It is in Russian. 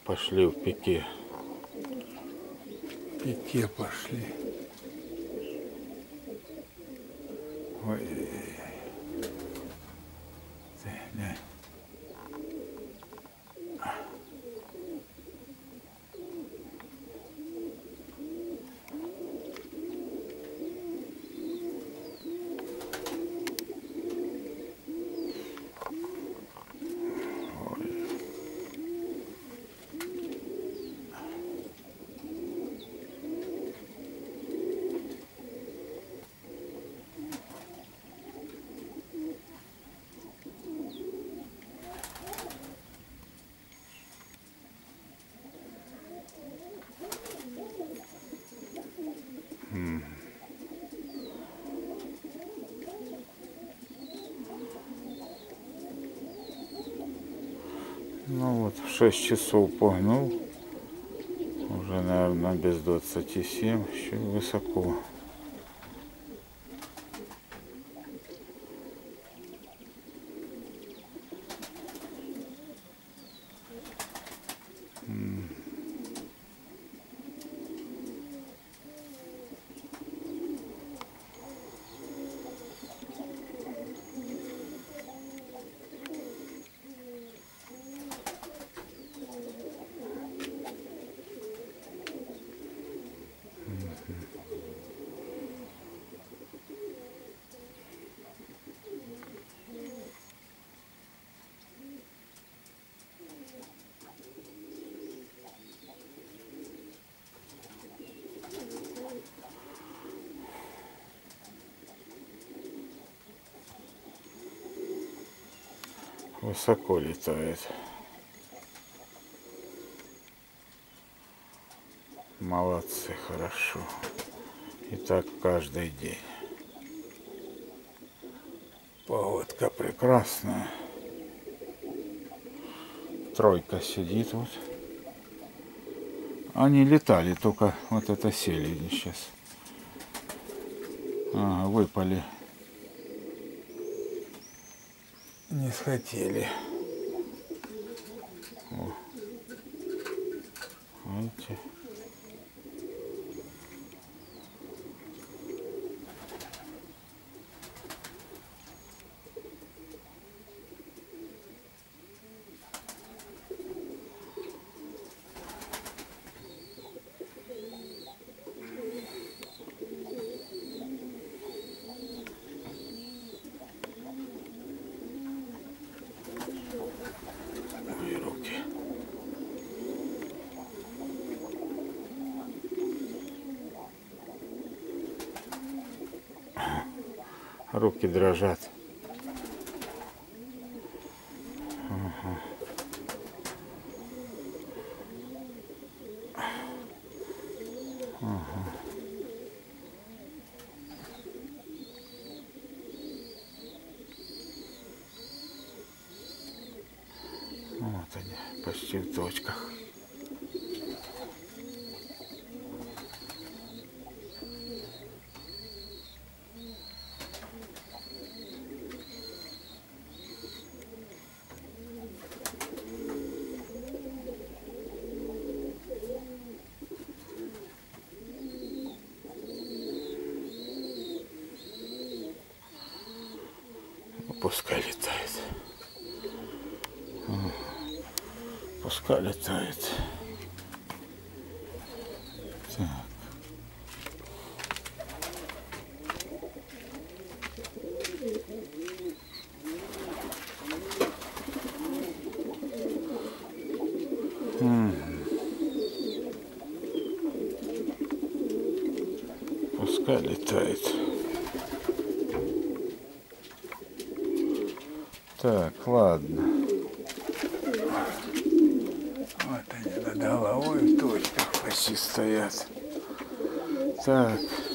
Пошли в пике. В пике пошли. Ой-ой-ой. Глянь. Ну вот, в 6 часов погнул. Уже, наверное, без 27. Еще высоко. Высоко летает. Молодцы, хорошо. И так каждый день. Погодка прекрасная. Тройка сидит вот. Они летали, только вот это сели сейчас. Ага, выпали. Не схотели. О. Видите? Руки дрожат. Ага. Ага. Вот они, почти в точках. Пускай летает. Пускай летает. Так. Пускай летает. Так, ладно. Вот они над головой в точках почти стоят. Так.